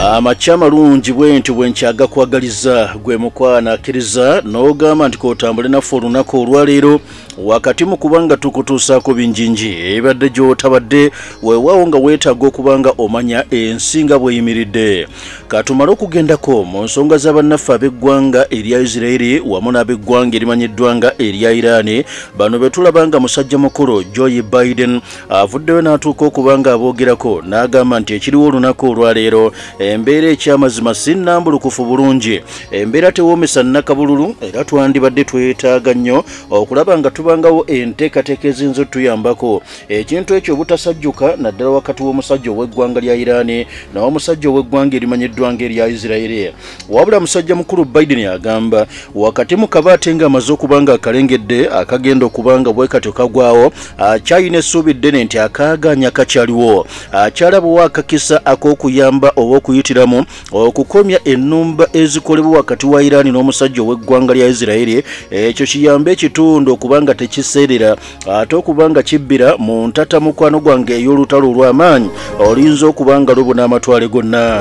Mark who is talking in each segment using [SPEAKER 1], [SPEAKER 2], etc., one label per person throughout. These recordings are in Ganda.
[SPEAKER 1] Amakya malungi bwenti bwenkyaga kwagaliza gwe mukwana akkiriza n'ogamba nti k'otambule naffe olunaku olwaleero wakati mu kubanga tukutuusaako binjinji ebadde gy'otabadde weewaawo nga weetaaga okubanga omanya ensi nga bw'eyimiridde. Katumale okugendako mu nsonga z'abannaffe ab'eggwanga erya Isirairi wamu n'ab'eggwanga erimanyiddwa nga erya Iran. Bano be tulaba nga musajja mukulu Joe Biden avuddeyo n'atuuka okubanga aboogerako n'agamba nti ekiriwo olunaku olwaleero embeera ekyamazima sinnambulukufu bulungi, embeera tewoomesa nnakabululu, era twandibadde twetaaga nnyo okulaba nga tubangawo enteekateeka eziyinza otuyambako ekintu ekyo obutasajjuka naddala wakati w'omusajja ow'eggwanga lya Iran n'omusajja ow'eggwanga erimanyiddwa ng'erya Isirairi. Wabula musajja mukulu Biden agamba wakati mu kabaate ng'amaze okubanga akalengedde akagenda okubanga bwe katyo kagwawo, akyalina essuubi ddene nti akaaganya kakyaliwo, akyalabawo akakisa ak'okuyamba oba okuyitiramu okukomya ennumba ezikolebwa wakati wa Iran n'omusajja ow'eggwanga lya Isirairi. Ekyo kiyambe ekitundu okubanga tekiseerera ate okubanga kibbira mu ntata mukwano gwange ey'olutalo olw'amaanyi olinza okubanga lubuna amatwale gonna.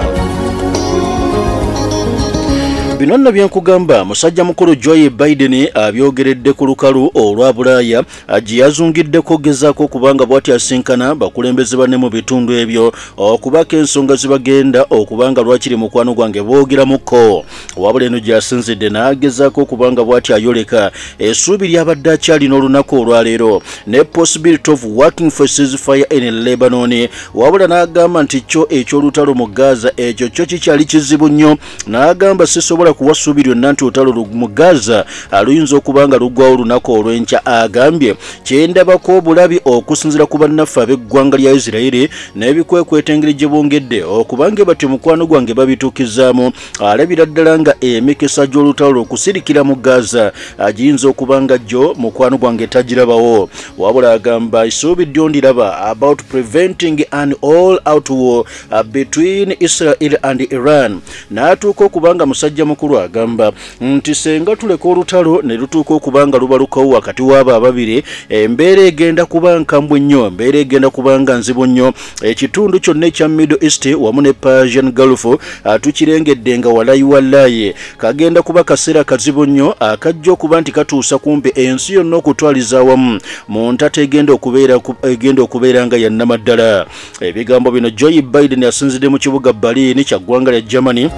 [SPEAKER 1] Bino nno byenkugamba musajja mukulu Joe Biden abyogeredde ku lukalu olwa Bulaaya gye yazungiddeko ogezaako okubanga bw'ati asinkana bakulembeze banne mu bitundu ebyo okubaka ensonga zibagenda okubanga lwakiri mukwano gwange boogeramuko. Wabula eno gy'asinzidde n'agezaako okubanga bw'ati ayoleka essuubi ly'abadde akyalina olunaku olwaleero ne possibility of working for ceasefire in Lebanon. Wabula n'agamba nti kyo eky'olutalo mu Gaza ekyo kyo kikyali kizibu nnyo, n'agamba sisobola kuwasuubi lyonna nti olutalo mu Gaza aluyinza okubanga luggwawo olunaku olw'enkya. Agambye kyendabako obulabi okusinziira ku bannaffe ab'eggwanga lya Isirairi n'ebikwekweto engeri gye bongedde okubanga bati mukwano gwange babituukizaamu, alabira ddala nga emikisa gy'olutalo okusirikira mu Gaza agiyinza okubanga gyo mukwano gwange tagirabawo. Wabula agamba isuubidde ondiraba about preventing an all-out war between Israel and Iran. N'atuuka okubanga musajja mukulu agamba nti senga tuleka olutalo ne lutuuka okubanga lubalukawo wakati w'abo ababiri, embeera egenda kuba nkambwe nnyo, embeera egenda kubanga nzibu nnyo. Ekitundu kyonna ekya Middle East wamu ne Persian Gulf tukirengedde nga walayi kagenda kuba kaseera kazibu nnyo akajja okuba nti katuusa kumpi ensi yonna okutwaliza awamu mu ntata egenda okubeera nga yannamaddala. Ebigambo bino Joe Biden asinzidde mu kibuga Berlin kya ggwanga lya Germany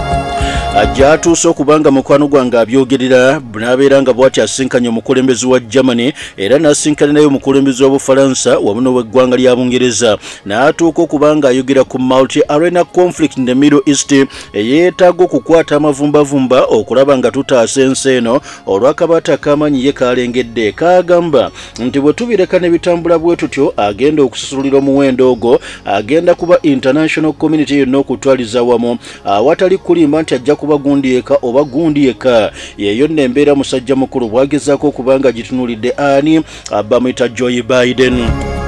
[SPEAKER 1] ajatuuse okubanga mukwano gwange abyogerera n'abeera nga bw'ati asinkanye omukulembeze wa Germany era n'asinkana naye omukulembeze wa Bufalansa wamu n'ow'eggwanga lya Bungereza. N'atuuka okubanga ayogera ku multi-arena conflict in the Middle East eyeetaaga okukwata amavumbavumba okulaba nga tutaasa ensi eno olw'akabaata ak'amaanyi ye kalengedde. Kaagamba nti bwe tubireka ne bitambula bwe tutyo agenda okususulira omuwendo ogwo, agenda kuba international community yonna okutwaliza wamu awatali kulimba nti ajja kuba gundi eka oba gundi eka. Yeyo nno embeera musajja mukulu bwagezaako okubanga gitunulidde ani abamuyita Joe Biden.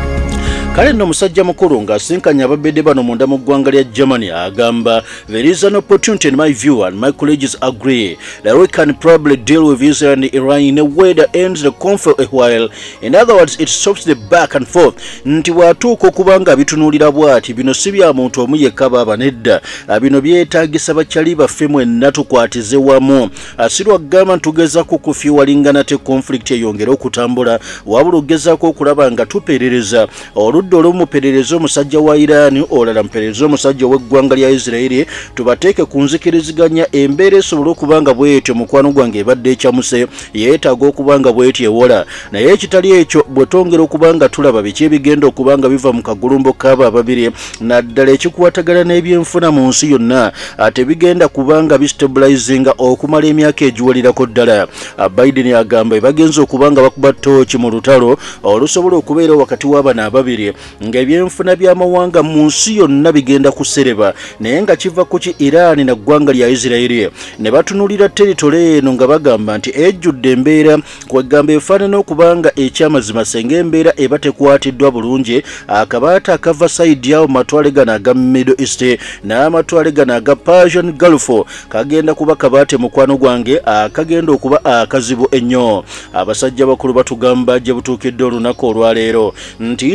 [SPEAKER 1] Kale nno musajja mukulu ng'asinkanya ababedde bano munda mu ggwanga lya Germany agamba there is an opportunity in my view and my colleagues agree that we can probably deal with Israel and Iran in a way that ends the conflict a while. In other words, it stops the back and forth. Nti bwatuuka okubanga bitunulira bw'ati bino si bya muntu omu yekka baba nedda, bino byetaagisa bakyali baffe mwenna tukwatize wamu. Asirwa agamba ntugezaako kufiwalingana te conflict eyongera okutambula, wabula ogezaako okulaba nga tuperereza oludda olw'omuperereza omusajja wa Iran olala muperereza omusajja w'eggwanga lya Isirairi, tubateeke ku nzikiriziganya embeera esobole okubanga bw'etyo mukwano gwange ebadde ekyamuse yeetaaga okubanga bw'etyo ewola. Naye ekitali ekyo bwe twongera okubanga tulaba biki ebigenda okubanga biva mu kagulumbo k'abo ababiri naddala ekikwatagana n'ebyenfuna mu nsi yonna ate bigenda kubanga bistabilizinga okumala emyaka egiwalirako ddala. Biden agamba bagenza okubanga bakuba ttooki mu lutalo olusobola okubeera wakati w'abana ababiri ng'ebyenfuna by'amawanga mu nsi yonna bigenda kusereba, naye nga kiva ku ki Iran na ggwanga lya Isirairi. Ne batunulira teritole eno nga bagamba nti ejjudde embeera kwegamba efaanana okubanga ekyamazima senga embeera eba tekwatiddwa bulungi akabaata akava sayidi awo matwale gano aga Middle East n'amatwale gano aga Persian Gulf kagenda kuba kabaate mukwano gwange akagenda okuba akazibu ennyo. Abasajja bakulu batugamba gye butuukidde olunaku olwaleero nti Israel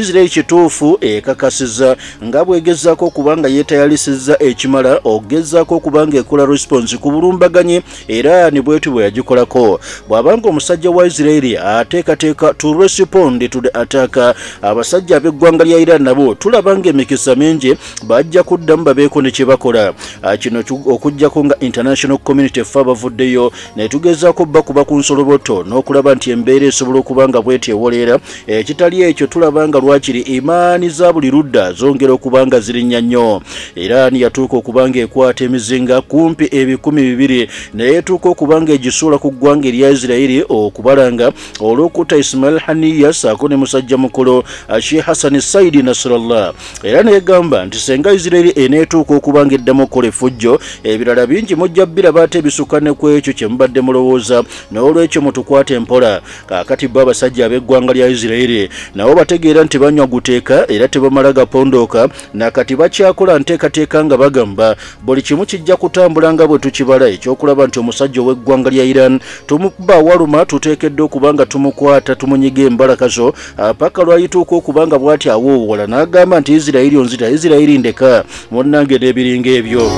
[SPEAKER 1] ekituufu ekakasiza nga bwegezaako okubanga yeetayalisizza ekimala okugezaako okubanga ekola response ku bulumbaganyi era ni bwetu bwe yagikolako bw'abanga omusajja wa Isirairi ateekateeka to respond to the attack abasajja ab'eggwanga lya Iran nabo tulabanga emikisa mingi bajja kuddamu babeeko ne kye bakola kino okuggyako nga international community ffe abavuddeyo ne tugezaako bakuba ku nsoloboto n'okulaba nti embeera esobola okubanga bwetyewoleera ekitali ekyo tulabanga lwakiri imaani za buli ludda zongera okubanga zirinnya nnyo Iran yatuuka okubanga ekwata emizinga kumpi 200 naye etuuka okubanga egisuula ku ggwanga erya Isirairi okubalanga olw'okutta Ismail Haniyeh saako ne musajja mukulu Sheikh Hassan Saidi Nasrallah era negamba nti senga Isirairi eneetuuka okubanga eddamu okukola effujjo ebirala bingi mujja biraba ate bisukane ku ekyo kye mubadde mulowooza n'olwekyo mutukwate empola kaakati bo abasajja ab'eggwanga lya Isirairi nabo bategeera nti banywa guteeka era tebamala gapondooka nakati bakyakola nteekateeka nga bagamba buli kimu kijja kutambula nga bwe tukibala ekyokulaba nti omusajja ow'eggwanga lya Iran tumukuba awaluma tuteekedde okubanga tumukwata tumunyiga embalakazo paka lwayituuka okubanga bw'ati awoowala n'agamba nti Isirairi onzita Isirairi ndeka munnange n'ebiringa ebyo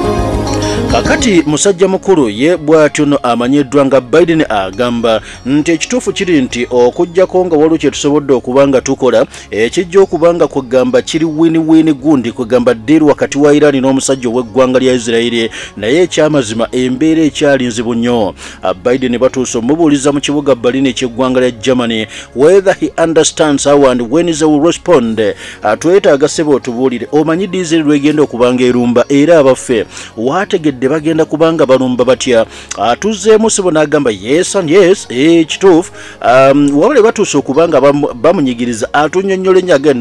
[SPEAKER 1] kakati musajja mukulu ye bw'atyo no amanyiddwa nga Biden agamba nti ekituufu kiri nti okujjako nga waliwo kye tusobodde okubanga tukola ekijja okubanga kugamba kiri wini gundi kugamba deal wakati wa Iran n'omusajja ow'eggwanga lya Isirairi naye ekyamazima embeera ekyali nzibu nnyo Biden batuuse omubuuliza mu kibuga Berlin eky'eggwanga lya Germany whether he understands how and when he will respond twetaaga ssebo otubuulire omanyi diesel lwegenda okubanga erumba era abaffe waategedde bagenda kubanga balumba batya atuzzeemu ssebo n'agamba yes and yes kituufu wabule batuuse okubanga bamunyigiriza atunnyonnyola enyaga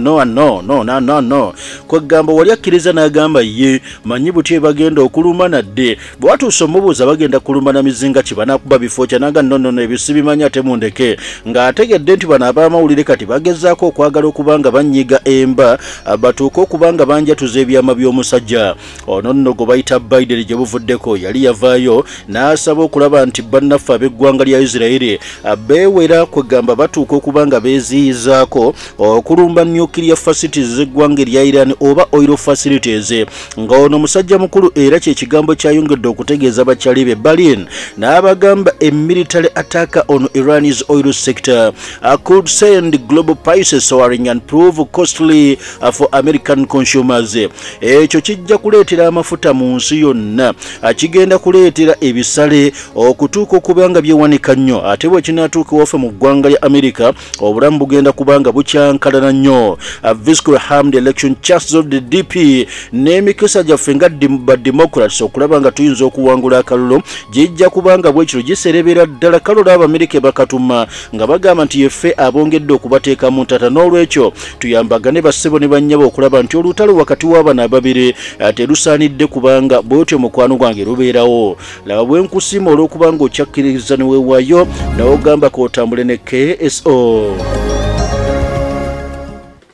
[SPEAKER 1] no kwegamba wali akkiriza n'agamba ye manyi butye bagenda okuluma nadde bwe batuuse omubuuza bagenda kuluma na mizinga ki banaakuba bifo kya naga no ebyo sibimanyi ate mundeke ng'ategedde nti bano ab'amawulire kati bagezaako okwagala okubanga bannyiga emba batuuke okubanga banjatuza ebyama by'omusajja ono nno gwe bayita Biden gye buvuddeko yali yavaayo n'asaba okulaba nti bannaffe ab'eggwanga lya Isirairi beewera kwegamba batuuka okubanga beeziyizaako okulumba nuclear facilities z'eggwanga erya Iran oba oil facilities ng'ono musajja mukulu era kye kigambo kyayongedde okutegeeza bakyali be Berlin n'abagamba a military attack on Iran's oil sector could send global prices soaring and prove costly for American consumers ekyo kijja kuleetera amafuta mu nsi yonna kigenda kuleetera ebisale okutuuka okubanga byewanika nnyo ate bwe kinaatuuka waffe mu ggwanga lya America obulamu bugenda kubanga bukyankalana nnyo viscal harmed election chances of the DP n'emikisa gyaffe nga ba Democrats okulaba nga tuyinza okuwangula akalulu gijja kubanga bwekiro giserebera ddala kalulu Abamerika bakatuma nga bagamba nti yeffe abongedde okubateeka mu ntata n'olwekyo tuyambagane bassebo ne bannyabo okulaba nti olutalo wakati w'abana ababiri terusaanidde kubanga bwetyo mukwano gwange lubeerawo laba bwe nkusiima olw'okubanga okyakkiriza ne weewaayo n'ogamba kootambule ne KSO.